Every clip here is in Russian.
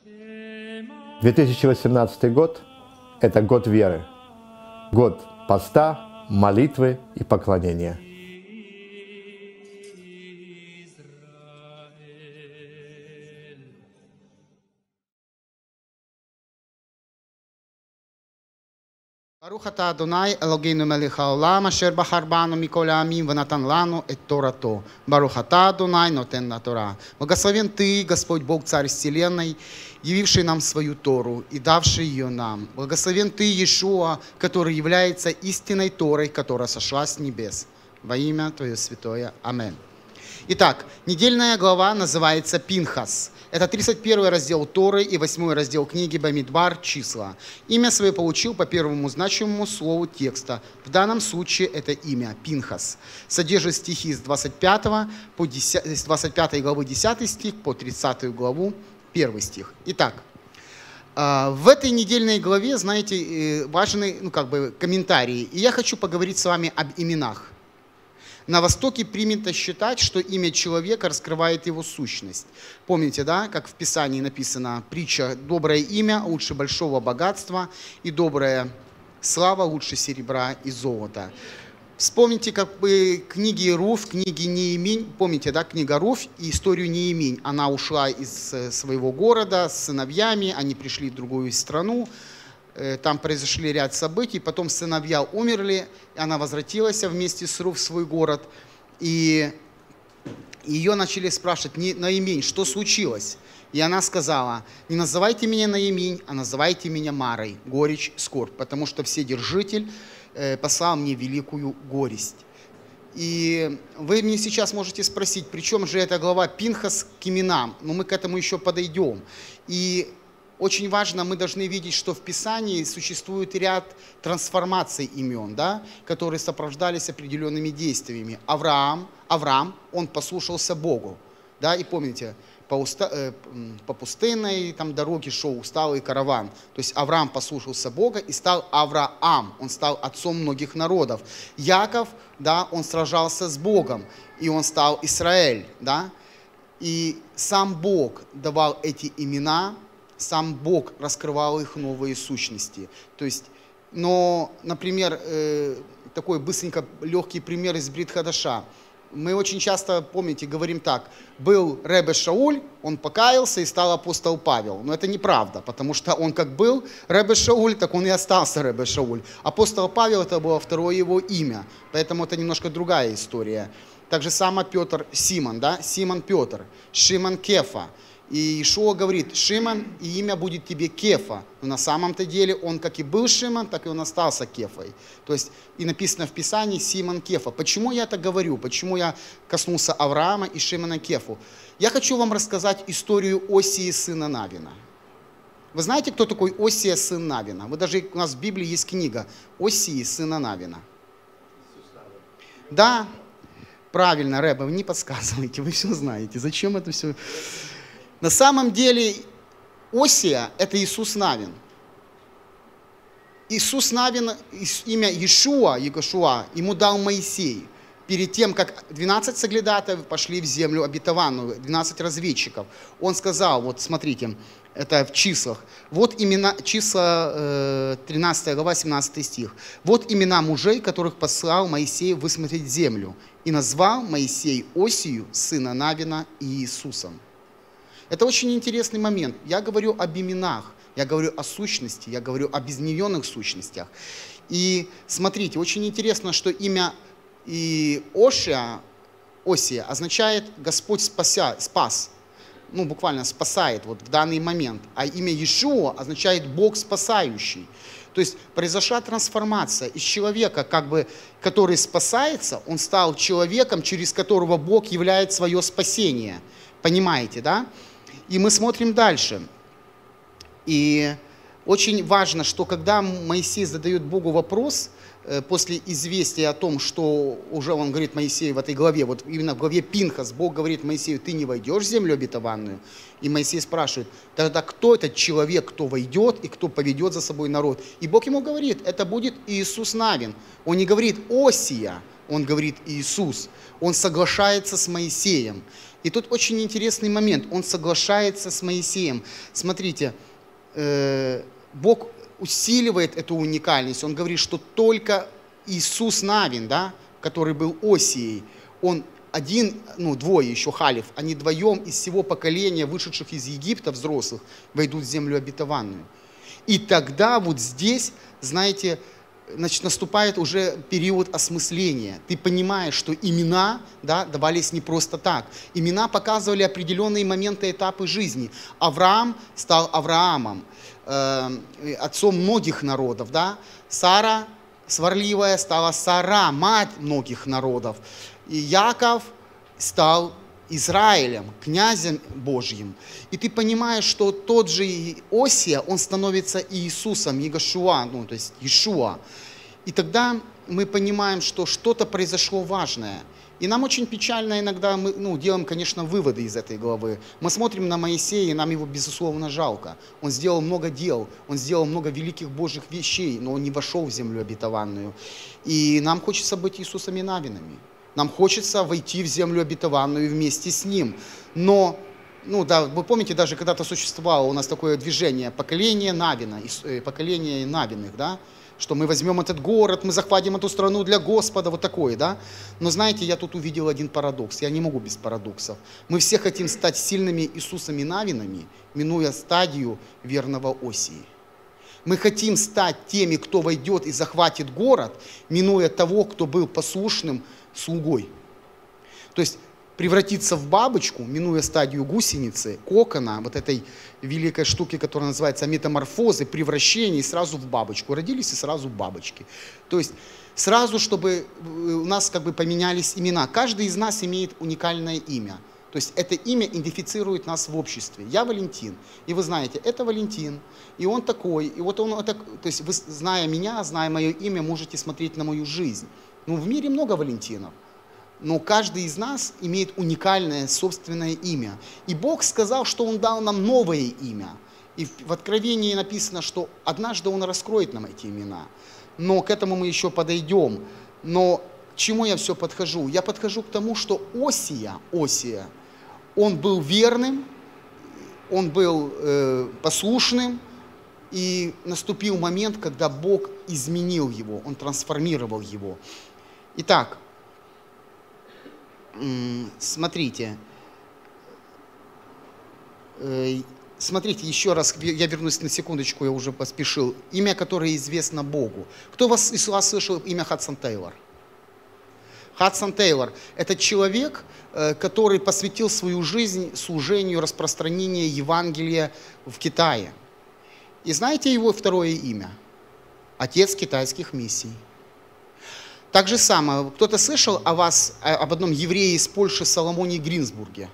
2018 год – это год веры, год поста, молитвы и поклонения. ברוך אתה אדוני אלוהינו מלך העולם אשר בחר בנו מכל העמים ונתן לנו את תורתו. ברוך אתה אדוני нотен на Тора. Благословен Ты, Господь Бог, Царь Вселенной, явивший нам свою Тору и давший ее нам. Благословен Ты, Иешуа, который является истинной Торой, которая сошла с небес. Во имя Твое святое. Аминь. Итак, недельная глава называется Пинхас. Это 31 раздел Торы и 8 раздел книги Бамидбар «Числа». Имя свое получил по первому значимому слову текста. В данном случае это имя Пинхас. Содержит стихи с 25 главы 10 стих по 30 главу 1 стих. Итак, в этой недельной главе, знаете, важны комментарии. И я хочу поговорить с вами об именах. На Востоке принято считать, что имя человека раскрывает его сущность. Помните, да, как в Писании написано притча «Доброе имя лучше большого богатства, и добрая слава лучше серебра и золота». Вспомните книги Руфь, книги Нееминь. Помните, да, книга Руфь и историю Нееминь. Она ушла из своего города с сыновьями, они пришли в другую страну. Там произошли ряд событий, потом сыновья умерли, и она возвратилась вместе с Руфь в свой город, и ее начали спрашивать: Наимень, что случилось? И она сказала: не называйте меня Наимень, а называйте меня Марой, горечь, скорбь, потому что Вседержитель послал мне великую горесть. И вы мне сейчас можете спросить, при чем же эта глава Пинхас к именам? Но мы к этому еще подойдем. И очень важно, мы должны видеть, что в Писании существует ряд трансформаций имен, да, которые сопровождались определенными действиями. Авраам, он послушался Богу. Да, и помните, по пустынной дороге шел усталый караван. То есть Авраам послушался Бога и стал Авраам, он стал отцом многих народов. Яков, да, он сражался с Богом, и он стал Израиль. Да? И сам Бог давал эти имена, сам Бог раскрывал их новые сущности. То есть, но, например, такой быстренько легкий пример из Брит Хадаша. Мы очень часто, помните, говорим так: был Ребе Шауль, он покаялся и стал апостол Павел. Но это неправда, потому что он как был Ребе Шауль, так он и остался Ребе Шауль. Апостол Павел — это было второе его имя, поэтому это немножко другая история. Так же само Петр Симон, да? Симон Петр, Шимон Кефа. И Иешуа говорит: Шимон, и имя будет тебе Кефа. Но на самом-то деле он как и был Шимон, так и он остался Кефой. То есть и написано в Писании Симон Кефа. Почему я это говорю? Почему я коснулся Авраама и Шимона Кефу? Я хочу вам рассказать историю Осии, сына Навина. Вы знаете, кто такой Осия, сын Навина? У нас в Библии есть книга Осии, сына Навина. Да, правильно, Рэбе, вы не подсказываете, вы все знаете. Зачем это все? На самом деле Осия – это Иисус Навин. Иисус Навин, имя Иешуа, ему дал Моисей. Перед тем, как 12 соглядатаев пошли в землю обетованную, 12 разведчиков, он сказал, вот смотрите, это в числах, вот имена, числа 13 глава, 17 стих. Вот имена мужей, которых послал Моисей высмотреть землю. И назвал Моисей Осию, сына Навина, и Иисусом. Это очень интересный момент. Я говорю об именах, я говорю о сущности, я говорю об измененных сущностях. И смотрите, очень интересно, что имя Осия означает «Господь спас». Ну, буквально спасает вот в данный момент. А имя Иешуа означает «Бог спасающий». То есть произошла трансформация из человека, который спасается, он стал человеком, через которого Бог являет свое спасение. Понимаете, да? И мы смотрим дальше. И очень важно, что когда Моисей задает Богу вопрос, после известия о том, что уже он говорит Моисею в этой главе, вот именно в главе Пинхас, Бог говорит Моисею: ты не войдешь в землю обетованную. И Моисей спрашивает: тогда кто этот человек, кто войдет и кто поведет за собой народ? И Бог ему говорит: это будет Иисус Навин. Он не говорит Осия, он говорит Иисус. Он соглашается с Моисеем. И тут очень интересный момент. Он соглашается с Моисеем. Смотрите, Бог усиливает эту уникальность. Он говорит, что только Иисус Навин, да, который был Осией, он один, двое еще халиф, они вдвоем из всего поколения, вышедших из Египта, взрослых, войдут в землю обетованную. И тогда вот здесь, знаете, значит, наступает уже период осмысления. Ты понимаешь, что имена, да, давались не просто так. Имена показывали определенные моменты, этапы жизни. Авраам стал Авраамом, отцом многих народов. Да? Сара, сварливая, стала Сара, мать многих народов. И Яков стал Израилем, князем Божьим. И ты понимаешь, что тот же Осия, он становится Иисусом, Егошуа, то есть Иешуа. И тогда мы понимаем, что что-то произошло важное. И нам очень печально иногда, мы делаем, конечно, выводы из этой главы. Мы смотрим на Моисея, и нам его, безусловно, жалко. Он сделал много дел, он сделал много великих Божьих вещей, но он не вошел в землю обетованную. И нам хочется быть Иисусами Навинами. Нам хочется войти в землю обетованную вместе с Ним. Но, да, вы помните, даже когда-то существовало у нас такое движение поколение Навина, поколение Навиных, да? Что мы возьмем этот город, мы захватим эту страну для Господа, вот такое, да? Но знаете, я тут увидел один парадокс, я не могу без парадоксов. Мы все хотим стать сильными Иисусами Навинами, минуя стадию верного Осии. Мы хотим стать теми, кто войдет и захватит город, минуя того, кто был послушным слугой. То есть превратиться в бабочку, минуя стадию гусеницы, кокона, вот этой великой штуки, которая называется метаморфозы, превращение, сразу в бабочку. Родились и сразу в бабочке. То есть сразу, чтобы у нас как бы поменялись имена. Каждый из нас имеет уникальное имя. То есть это имя идентифицирует нас в обществе. Я Валентин, и вы знаете, это Валентин, и он такой, и вот он, то есть вы, зная меня, зная мое имя, можете смотреть на мою жизнь. В мире много Валентинов, но каждый из нас имеет уникальное собственное имя. И Бог сказал, что Он дал нам новое имя. И в Откровении написано, что однажды Он раскроет нам эти имена. Но к этому мы еще подойдем. Но к чему я все подхожу? Я подхожу к тому, что Осия, он был верным, он был послушным, и наступил момент, когда Бог изменил его, Он трансформировал его. Итак, смотрите, еще раз, я вернусь на секундочку, я уже поспешил. Имя, которое известно Богу. Кто из вас слышал имя Хадсон Тейлор? Хадсон Тейлор – это человек, который посвятил свою жизнь служению, распространению Евангелия в Китае. И знаете его второе имя? Отец китайских миссий. Так же самое, кто-то слышал об одном еврее из Польши Соломоне Гринсбурге?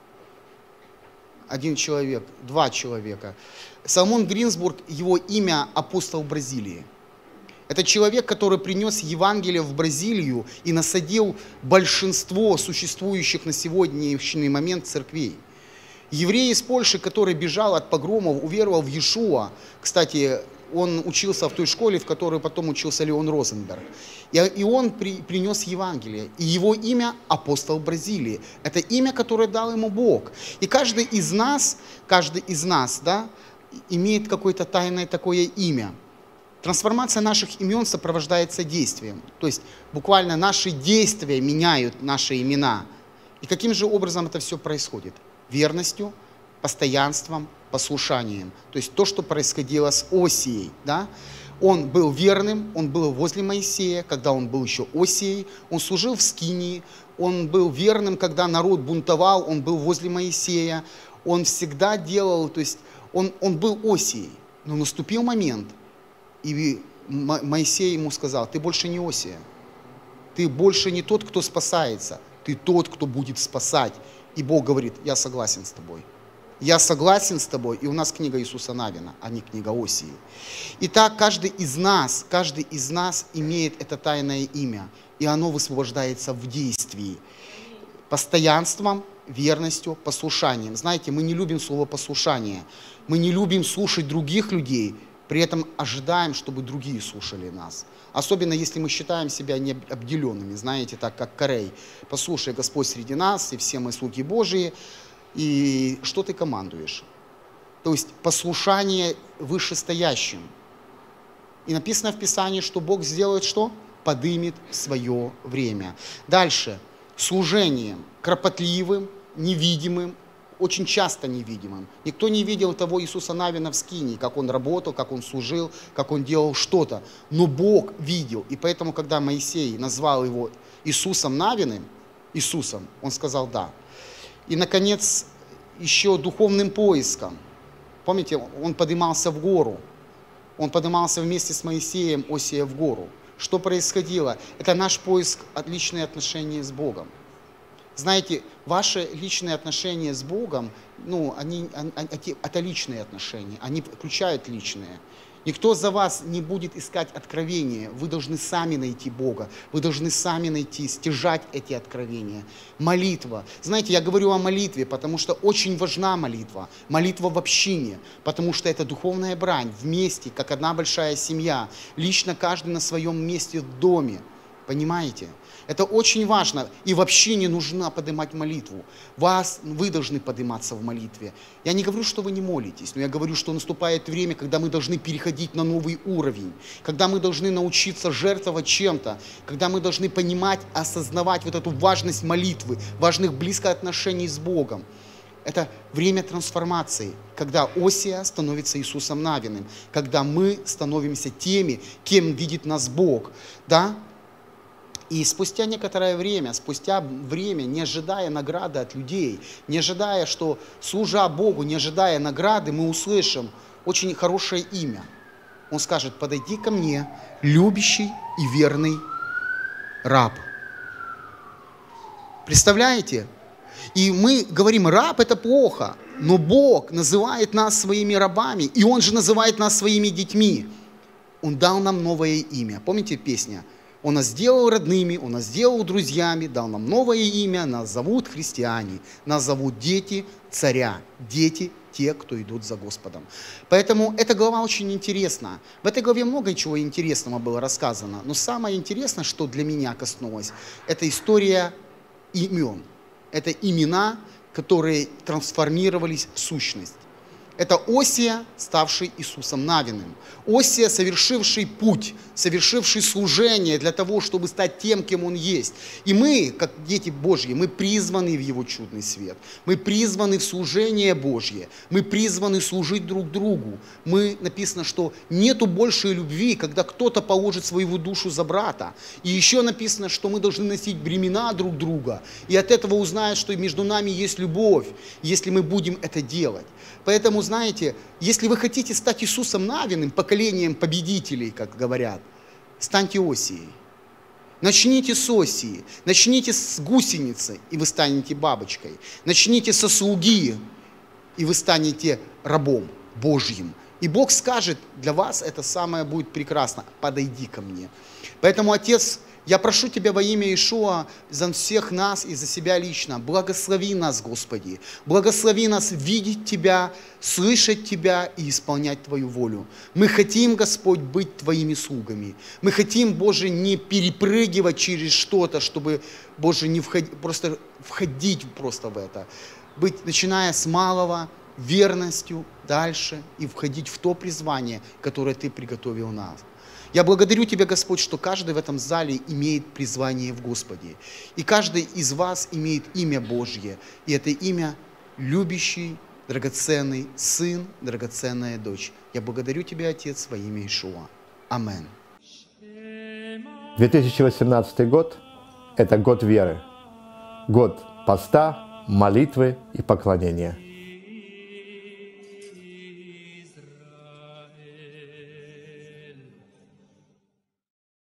Один человек, два человека. Соломон Гринсбург, его имя апостол Бразилии. Это человек, который принес Евангелие в Бразилию и насадил большинство существующих на сегодняшний момент церквей. Еврей из Польши, который бежал от погромов, уверовал в Иешуа. Кстати, он учился в той школе, в которой потом учился Леон Розенберг. И он принес Евангелие. И его имя апостол Бразилии. Это имя, которое дал ему Бог. И каждый из нас, да, имеет какое-то тайное такое имя. Трансформация наших имен сопровождается действием. То есть буквально наши действия меняют наши имена. И каким же образом это все происходит? Верностью, постоянством, послушанием. То есть то, что происходило с Осией. Да? Он был верным, он был возле Моисея, когда он был еще Осией. Он служил в Скинии, он был верным, когда народ бунтовал, он был возле Моисея. Он всегда делал, то есть он был Осией. Но наступил момент, и Моисей ему сказал: ты больше не Осия, ты больше не тот, кто спасается, ты тот, кто будет спасать. И Бог говорит: я согласен с тобой. Я согласен с тобой. И у нас книга Иисуса Навина, а не книга Осии. Итак, каждый из нас имеет это тайное имя. И оно высвобождается в действии. Постоянством, верностью, послушанием. Знаете, мы не любим слово послушание. Мы не любим слушать других людей. При этом ожидаем, чтобы другие слушали нас. Особенно, если мы считаем себя необделенными, знаете, так как Корей. Послушай, Господь среди нас, и все мы слуги Божии, и что ты командуешь? То есть послушание вышестоящим. И написано в Писании, что Бог сделает что? Подымет в свое время. Дальше. Служением кропотливым, невидимым, очень часто невидимым. Никто не видел того Иисуса Навина в скинии, как он работал, как он служил, как он делал что-то. Но Бог видел. И поэтому, когда Моисей назвал его Иисусом Навиным, Иисусом, он сказал да. И, наконец, еще духовным поиском. Помните, он поднимался в гору. Он поднимался вместе с Моисеем, Осия, в гору. Что происходило? Это наш поиск личные отношения с Богом. Знаете, ваши личные отношения с Богом, это личные отношения, они включают личные. Никто за вас не будет искать откровения, вы должны сами найти Бога, вы должны сами найти, стяжать эти откровения. Молитва. Знаете, я говорю о молитве, потому что очень важна молитва. Молитва в общине, потому что это духовная брань, вместе, как одна большая семья, лично каждый на своем месте в доме. Понимаете? Это очень важно. И в общине нужно поднимать молитву. Вы должны подниматься в молитве. Я не говорю, что вы не молитесь, но я говорю, что наступает время, когда мы должны переходить на новый уровень, когда мы должны научиться жертвовать чем-то, когда мы должны понимать, осознавать вот эту важность молитвы, важных близких отношений с Богом. Это время трансформации, когда Осия становится Иисусом Навиным, когда мы становимся теми, кем видит нас Бог. Да? И спустя некоторое время, не ожидая награды от людей, не ожидая, что служа Богу, не ожидая награды, мы услышим очень хорошее имя. Он скажет: подойди ко мне, любящий и верный раб. Представляете? И мы говорим, раб это плохо, но Бог называет нас своими рабами, и Он же называет нас своими детьми. Он дал нам новое имя. Помните песня? Он нас сделал родными, Он нас сделал друзьями, дал нам новое имя, нас зовут христиане, нас зовут дети царя, дети те, кто идут за Господом. Поэтому эта глава очень интересна. В этой главе много чего интересного было рассказано, но самое интересное, что для меня коснулось, это история имен. Это имена, которые трансформировались в сущность. Это Осия, ставший Иисусом Навиным. Осия, совершивший путь, совершивший служение для того, чтобы стать тем, кем он есть. И мы, как дети Божьи, мы призваны в Его чудный свет. Мы призваны в служение Божье. Мы призваны служить друг другу. Написано, что нету большей любви, когда кто-то положит свою душу за брата. И еще написано, что мы должны носить бремена друг друга. И от этого узнают, что между нами есть любовь, если мы будем это делать. Поэтому, знаете, если вы хотите стать Иисусом Навиным, поколением победителей, как говорят, станьте Осией. Начните с Осии, начните с гусеницы, и вы станете бабочкой. Начните со слуги, и вы станете рабом Божьим. И Бог скажет, для вас это самое будет прекрасно. Подойди ко мне. Поэтому, Отец, я прошу Тебя во имя Иешуа за всех нас и за себя лично. Благослови нас, Господи. Благослови нас видеть Тебя, слышать Тебя и исполнять Твою волю. Мы хотим, Господь, быть Твоими слугами. Мы хотим, Боже, не перепрыгивать через что-то, чтобы, Боже, не входить просто в это. Начиная с малого, верностью дальше и входить в то призвание, которое Ты приготовил нас. Я благодарю Тебя, Господь, что каждый в этом зале имеет призвание в Господе. И каждый из вас имеет имя Божье. И это имя любящий, драгоценный сын, драгоценная дочь. Я благодарю Тебя, Отец, во имя Иешуа. Аминь. 2018 год – это год веры. Год поста, молитвы и поклонения.